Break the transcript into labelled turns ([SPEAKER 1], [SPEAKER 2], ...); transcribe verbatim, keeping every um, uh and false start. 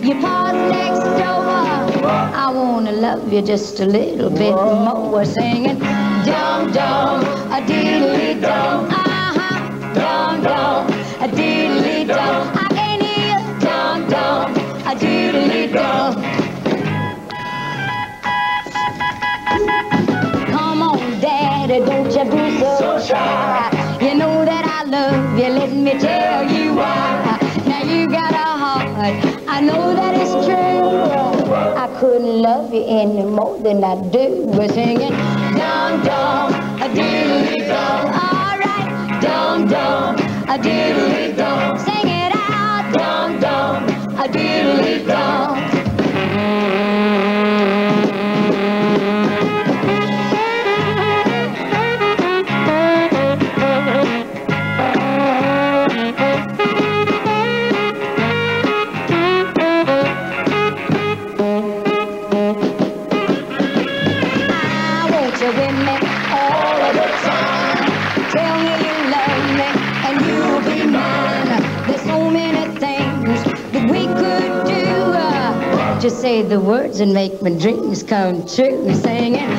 [SPEAKER 1] your pa's next door. I wanna love you just a little bit more, singing dum dum, a diddly dum, uh-huh, dum dum, a diddly dum. I can hear dum dum, a diddly dum. Come on, Daddy, don't you be so shy. You know that I love you, let me tell you why. Now you got a heart, I know that it's true. I couldn't love you any more than I do. We're singing dum dum, a diddly dum. All right, dum dum, a diddly dum. Sing it out, dum dum, a diddly dum. With me all of the time. Tell me you love me and you'll be mine. There's so many things that we could do. Uh, just say the words and make my dreams come true. Singing